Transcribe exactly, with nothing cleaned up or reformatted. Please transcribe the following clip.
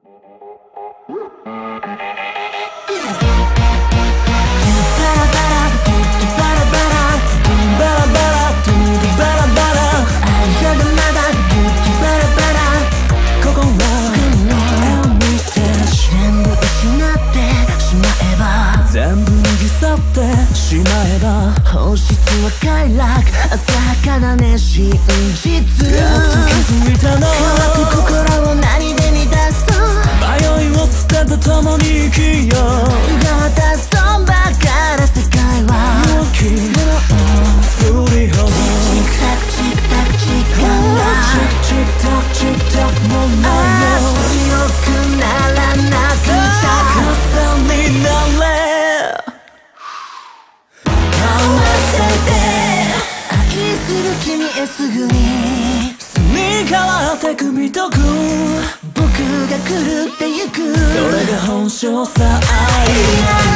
全部脱ぎ去ってしまえば本質は快楽浅はかなね真実やっと気づいたの乾く心を何で満たそう迷いを捨てて共に生きようがたそんばから世界は勇気の振りほどチクタクチクタク時間がチクチクタクチクタクもないよ強くならなくた傘になれ愛する君へすぐに隅から手首とく僕が狂ってゆくそれが本性さ愛